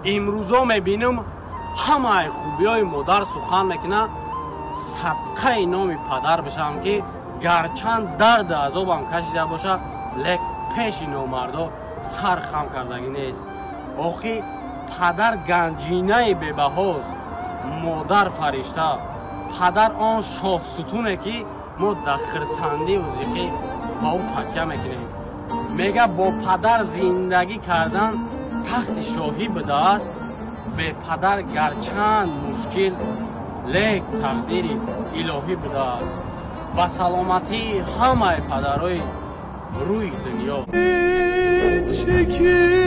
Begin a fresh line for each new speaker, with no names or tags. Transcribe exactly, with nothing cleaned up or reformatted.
امروزا میبینم همه خوبی های مادر سخن میکنه صدقه نام پدر بشم که گرچند درد عذابم کشیده باشه لیک پیش نامردا سر خم کردگی نیست. آخی پدر گنجینه ببهاست، مادر فرشته، پدر آن شاه ستونه که ما در خرسندی و زیقی با او تکیه میکنیم. میگه با پدر زندگی کردن تخت شاهی بده است. به پدر گرچند مشکل لیک تقدیر الهی بده است. و سلامتی همه پدرای روی دنیا.